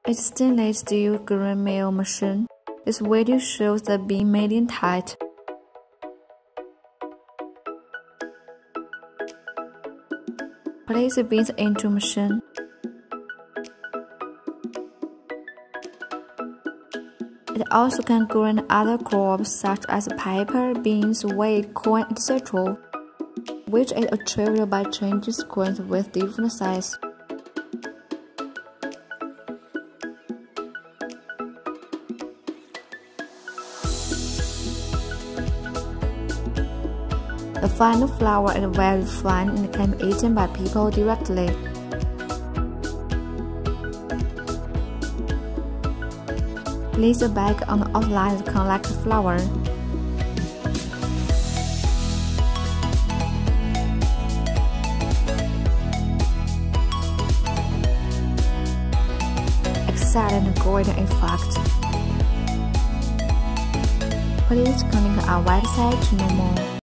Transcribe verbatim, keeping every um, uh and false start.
A stainless steel green mill machine. This video shows the bean milling tight. Place the beans into machine. It also can grind other crops such as pepper, beans, wheat, corn, et cetera, which is achieved by changing grains with different size. The final flour is very fine and can be eaten by people directly. Place a bag on the outline to collect the flour. Excellent golden effect. Please click our website to know more.